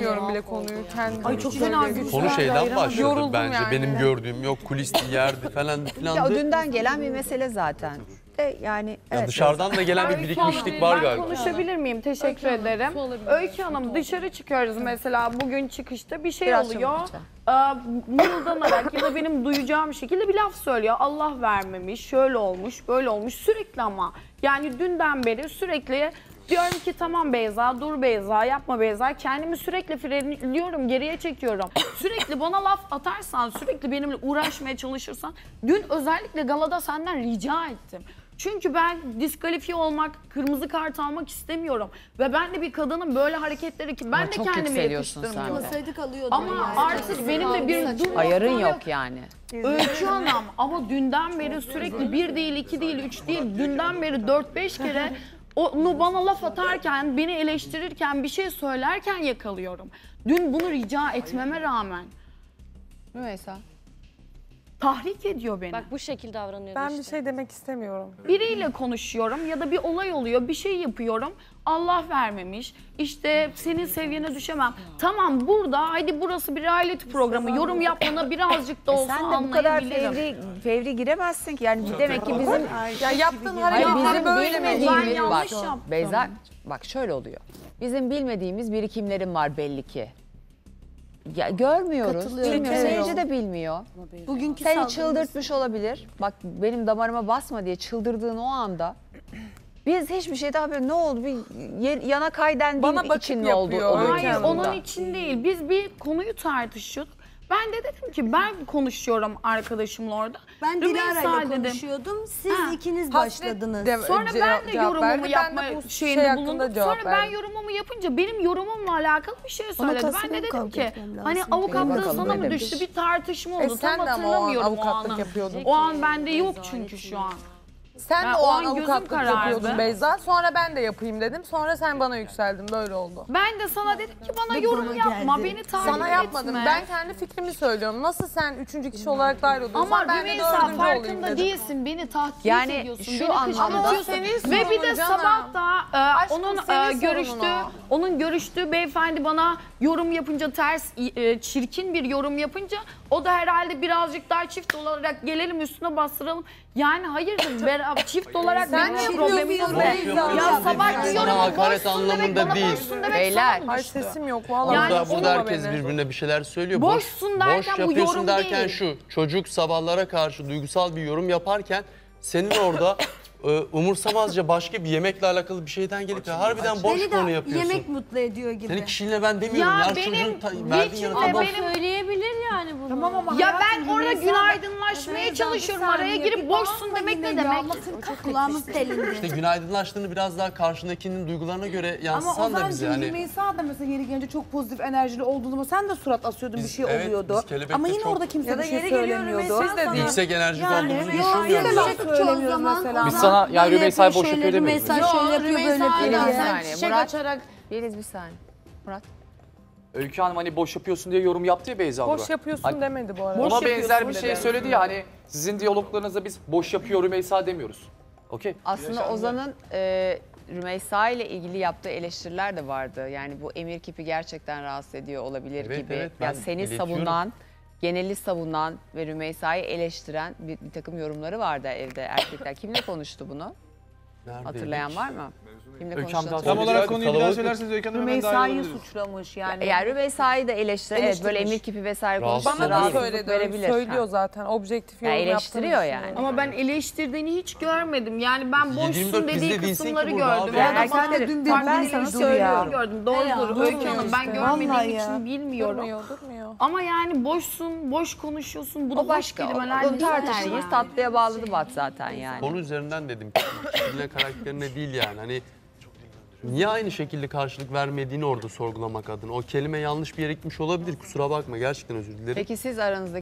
bilmiyorum bile konuyu. Ay çok fena güçlü. Konu şeyden başladı Yoruldum bence. yani. Benim gördüğüm yok kulisti yerdi falan filan. Ya o dünden gelen bir mesele zaten. Yani Ya evet. dışarıdan da gelen bir birikmişlik var Ben galiba. konuşabilir miyim? Teşekkür ederim. Öykü Hanım dışarı çıkıyoruz mesela bugün çıkışta bir şey Biraz oluyor. çabuk lütfen. Mırıldanarak ya da benim duyacağım şekilde bir laf söylüyor. Allah vermemiş, şöyle olmuş, böyle olmuş sürekli ama. Yani dünden beri sürekli diyorum ki tamam Beyza, dur Beyza, yapma Beyza. Kendimi sürekli frenliyorum, geriye çekiyorum. Sürekli bana laf atarsan, sürekli benimle uğraşmaya çalışırsan. Dün özellikle galada senden rica ettim. Çünkü ben diskalifiye olmak, kırmızı kart almak istemiyorum. Ve ben de bir kadının böyle hareketleri ki ben de çok kendimi yükseliyorsun yakıştırmıyorum. Alsaydık alıyordum Ama yani. artık benim de bir dur Ayarın noktam yok yani. Öykü Hanım ama dünden beri sürekli 1 değil, 2 değil, 3 değil, dünden beri 4-5 kere onu bana laf atarken, beni eleştirirken, bir şey söylerken yakalıyorum. Dün bunu rica etmeme rağmen Rümeysa. tahrik ediyor beni. Bak bu şekilde davranıyor Ben işte. bir şey demek istemiyorum. Biriyle konuşuyorum ya da bir olay oluyor, bir şey yapıyorum. Allah vermemiş. İşte senin seviyene düşemem. Tamam burada, haydi burası bir reality programı. Yorum yapmana birazcık da olsa Sen de bu kadar anlayabilirim. fevri giremezsin ki. Yani demek ki bizim Ya yaptığın Hayır, hareketler bizim böyle mi? bilmediğimiz Ben yanlış bak, yaptım. Beyza bak şöyle oluyor. Bizim bilmediğimiz birikimlerin var belli ki. Ya görmüyoruz. Katılıyorum. Bilmiyor. Evet. Seyirci de bilmiyor. Bugünkü Seni saldırımız- çıldırtmış olabilir. Bak benim damarıma basma diye çıldırdığın o anda biz hiçbir şeyden haber ne oldu? Bir yana kayden Bana bir bakıp için ne oldu? yapıyor, öyle Hayır Öykü onun Hanım'da. için değil. Biz bir konuyu tartışıyorduk. Ben de dedim ki ben konuşuyorum arkadaşımla orada. Ben Rümeysa Dilara'yla dedim. konuşuyordum. Siz Ha. ikiniz Hasret başladınız. de- Sonra ben de cevap yorumumu verdi. yapma Ben de bu şeyinde şey hakkında bulundum. cevap Sonra ben verdim. yorumumu yapınca benim yorumumla alakalı bir şey söyledi. Ben kalsın, de dedim kavga ki etmem lazım. hani İyi avukatlığı bakalım, sana mı öyle bir düştü? şey. Bir tartışma oldu. Sen Tam de ama o an hatırlamıyorum o avukatlık anı. yapıyordun. O an bende yok çünkü şu an. Sen Ben de o o an an gözüm avukatlık karardı. yapıyordun Beyza. Sonra ben de yapayım dedim. Sonra sen bana yükseldin. Böyle oldu. Ben de sana dedim ki bana Bak yorum bana yapma, geldi. beni takip Sana etme. yapmadım. Ben kendi fikrimi söylüyorum. Nasıl sen üçüncü kişi olarak dahil oluyorsan Ama ben de Rümeysa dördüncü olayım farkında dedim. değilsin. Beni tahkir Yani ediyorsun. şu Beni anlamda- kışkırtıyorsun. Ama o senin Ve bir de sorunun canım. sabah da Aşkım, onun senin sorunun o. görüştüğü beyefendi bana yorum yapınca çirkin bir yorum yapınca o da herhalde birazcık daha çift olarak gelelim üstüne bastıralım. Yani hayırdır çift olarak Sen benim ne problemimiz yapıyorsun ne? Beyza? Ya sabahki Sana yorumu hakaret boşsun demek anlamında bana değil. boşsun demek Beyler. sana mı Ay düştü? sesim yok vallahi. Yani Burada Sorma herkes beni. birbirine bir şeyler söylüyor. Boşsun derken boş bu yapıyorsun yorum derken değil. şu. Çocuk sabahlara karşı duygusal bir yorum yaparken senin orada umursamazca başka bir yemekle alakalı bir şeyden gelip ya harbiden boş Beni konu de yapıyorsun. yemek mutlu ediyor gibi. Senin kişiliğine ben demiyorum. Ya Ya, benim çocuğun verdiğin niçin yanıta de bak. benim Söyleyebilir yani bunu. Tamam ama Ya hayatım, ben orada Rümeysa- günaydınlaşmaya çalışıyorum. Araya girip boşsun demek ne demek? Kulağımız delindi. İşte günaydınlaştığını biraz daha karşındakinin duygularına göre yansıtsan da bize hani. Rümeysa da mesela yeri gelince çok pozitif enerjili olduğunda sen de surat asıyordun, bir şey evet, oluyordu. biz kelebekte Ama yine çok- orada kimse Ya da bir şey yeri geliyor söylemiyordu. Rümeysa sana- Yüksek enerji olduğumuzu Biz de düşünmüyorum. laf söylemiyoruz mesela. Biz sana yani Rümeysa'yı boş yapıyor demiyoruz. Rümeysa şöyle yapıyor böyle Bir yapıyor. saniye. Çiçek Murat. açarak Bir saniye. Murat. Öykü Hanım hani boş yapıyorsun diye yorum yaptı ya Beyza abla. Boş yapıyorsun Hani demedi bu arada. Ona benzer yapıyorsun bir dedi. şey söyledi ya hani sizin diyaloglarınızda biz boş yapıyor Rümeysa demiyoruz. Okey. Aslında Ozan'ın Rümeysa ile ilgili yaptığı eleştiriler de vardı. Yani bu emir kipi gerçekten rahatsız ediyor olabilir Evet, gibi. evet, ya ben seni iletiyorum. savunan, geneli savunan ve Rümeysa'yı eleştiren bir takım yorumları vardı evde erkekler. Kimle konuştu bunu? Neredeydik? Hatırlayan var mı? Kimle Öykü konuştu? Hanım daha hatırlıyor sonra- musun? Tam olarak konuyu bir daha Kalabalık- söylerseniz Öykü Hanım hemen dahil Rümeysa'yı olabiliriz. suçlamış yani. Yani Rümeysa'yı da eleştiri, evet böyle Eleştirmiş. emir kipi vesaire Rahatsız konuştu. Bana da Rahatsızlık söyledi. verebilir. Söylüyor Ha. zaten. Objektif Ya yorum eleştiriyor yaptığını yani. düşünüyorum. Ama ben eleştirdiğini hiç görmedim. Yani ben 7/24 boşsun dediği bizde değilsin ki kısımları burada gördüm. abi. Ya Yani da bana erkekleri- dün farklı ben bir sana eleştirileri söylüyorum. gördüm. Doğrudur Öykü Hanım. Ben görmediğim Vallahi için ya. bilmiyorum. Durmuyor. Ama yani boşsun, boş konuşuyorsun. Bu da O boş başka. kelimeler. Onu değil tartışırız. yani. Tatlıya bağladı Bat zaten yani. Konu üzerinden dedim. Kişiliğine, karakterine değil yani. Hani niye aynı şekilde karşılık vermediğini orada sorgulamak adına. O kelime yanlış bir yere gitmiş olabilir. Kusura bakma. Gerçekten özür dilerim. Peki siz aranızda